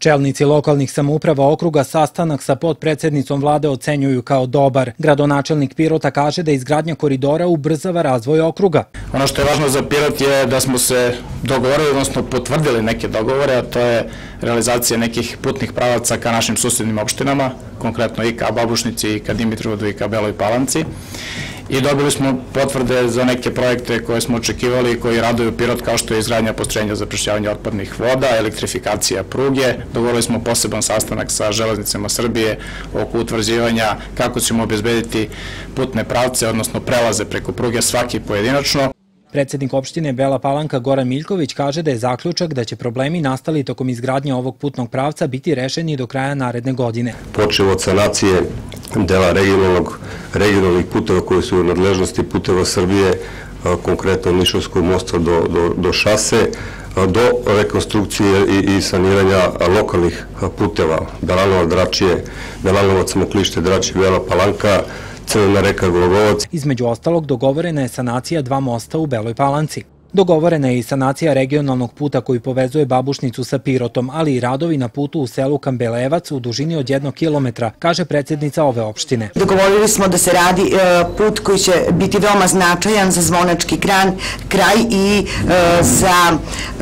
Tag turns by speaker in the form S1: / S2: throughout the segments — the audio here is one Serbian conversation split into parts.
S1: Čelnici lokalnih samouprava okruga sastanak sa potpredsednicom vlade ocenjuju kao dobar. Gradonačelnik Pirota kaže da izgradnja koridora ubrzava razvoj okruga.
S2: Ono što je važno za Pirot je da smo se dogovorili, odnosno potvrdili neke dogovore, a to je realizacija nekih putnih pravaca ka našim susednim opštinama, konkretno i ka Babušnici, i ka Dimitrovgradu, i ka Beloj Palanci. I dobili smo potvrde za neke projekte koje smo očekivali i koji raduju Pirot, kao što je izgradnja postrojenja za prečišćavanje otpadnih voda, elektrifikacija pruge. Dogovorili smo poseban sastanak sa Železnicama Srbije oko utvrđivanja kako ćemo obezbediti putne pravce, odnosno prelaze preko pruge, svaki pojedinačno.
S1: Predsednik opštine Bela Palanka Goran Miljković kaže da je zaključak da će problemi nastali tokom izgradnje ovog putnog pravca biti rešeni do kraja naredne godine.
S3: Počev od sanacije dela regionalnih puteva koji su u nadležnosti Puteva Srbije, konkretno Nišavskog mosta do šase, do rekonstrukcije i saniranja lokalnih puteva Belanovac-Dračije, Belanovac-Moklište-Dračije, Bela Palanka, Crvena reka Glogovac.
S1: Između ostalog, dogovorena je sanacija 2 mosta u Beloj Palanci. Dogovorena je i sanacija regionalnog puta koji povezuje Babušnicu sa Pirotom, ali i radovi na putu u selu Kambelevac u dužini od 1 kilometra, kaže predsednica ove opštine.
S4: Dogovorili smo da se radi put koji će biti veoma značajan za Zvonački kraj i za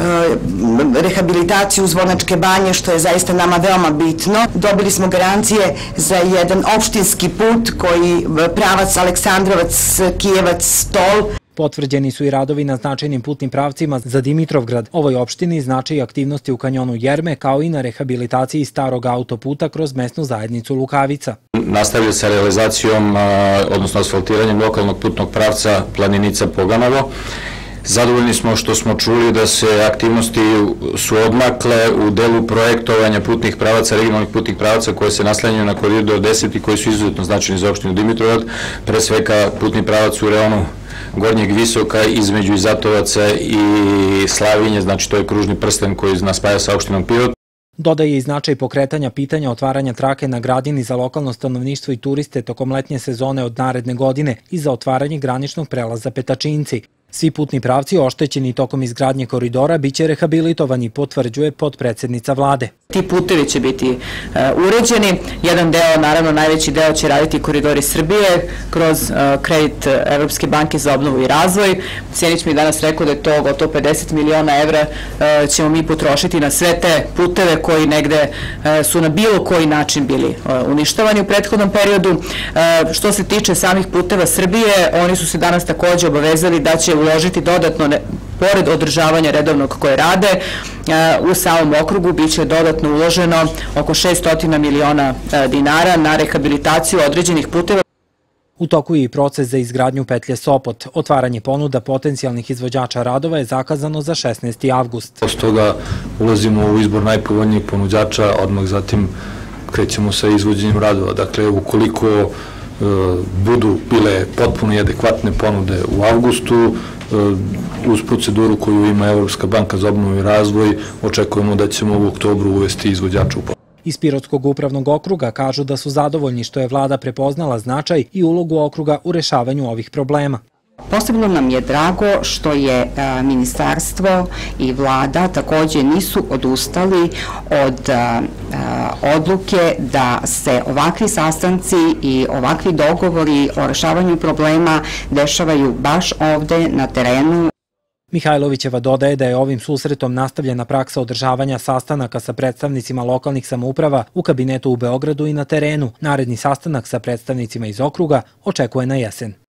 S4: rehabilitaciju Zvonačke banje, što je zaista nama veoma bitno. Dobili smo garancije za jedan opštinski put koji pravac Aleksandrovac-Kijevac-Stol.
S1: Potvrđeni su i radovi na značajnim putnim pravcima za Dimitrovgrad. Ovoj opštini znače i aktivnosti u kanjonu Jerme, kao i na rehabilitaciji starog autoputa kroz mesnu zajednicu Lukavica.
S5: Nastavlja se realizacijom, odnosno asfaltiranjem lokalnog putnog pravca Planinica-Poganovo. Zadovoljni smo što smo čuli da se aktivnosti su odmakle u delu projektovanja putnih pravaca, regionalnih putnih pravaca koje se naslanjaju na koridor 10 i koji su izuzetno značajni za opštinu Dimitrovgrad, pre svega putni pravac u reonu Gornjeg Visoka između Izatovaca i Slavinje, znači to je kružni prsten koji nas spaja sa opštinom Pirot.
S1: Dodaje i značaj pokretanja pitanja otvaranja trake na Gradini za lokalno stanovništvo i turiste tokom letnje sezone od naredne godine i za otvaranje graničnog prelaza Petačinci. Svi putni pravci oštećeni tokom izgradnje koridora biće rehabilitovani, potvrđuje potpredsednica vlade.
S6: Ti putevi će biti uređeni. Jedan deo, naravno najveći deo, će raditi Koridori Srbije kroz kredit Evropske banke za obnovu i razvoj. Sjenić mi je danas rekao da je to gotovo 50 miliona evra ćemo mi potrošiti na sve te puteve koji negde su na bilo koji način bili uništavani u prethodnom periodu. Što se tiče samih puteva Srbije, oni su se danas takođe obavezali da će uložiti dodatno, pored održavanja redovnog koje rade, u samom okrugu biće dodatno uloženo oko 600 miliona dinara na rehabilitaciju određenih puteva.
S1: U toku je i proces za izgradnju petlje Sopot. Otvaranje ponuda potencijalnih izvođača radova je zakazano za 16. avgust.
S7: Od toga ulazimo u izbor najpovoljnijih ponuđača, odmah zatim krećemo sa izvođenjem radova. Dakle, ukoliko budu bile potpuno i adekvatne ponude u avgustu, uz proceduru koju ima Evropska banka za obnovu i razvoj, očekujemo da ćemo u oktobru uvesti izvođača u posao.
S1: Iz Pirotskog upravnog okruga kažu da su zadovoljni što je vlada prepoznala značaj i ulogu okruga u rešavanju ovih problema.
S8: Posebno nam je drago što je ministarstvo i vlada takođe nisu odustali od odluke da se ovakvi sastanci i ovakvi dogovori o rešavanju problema dešavaju baš ovde na terenu.
S1: Mihajlovićeva dodaje da je ovim susretom nastavljena praksa održavanja sastanaka sa predstavnicima lokalnih samouprava u kabinetu u Beogradu i na terenu. Naredni sastanak sa predstavnicima iz okruga očekuje na jesen.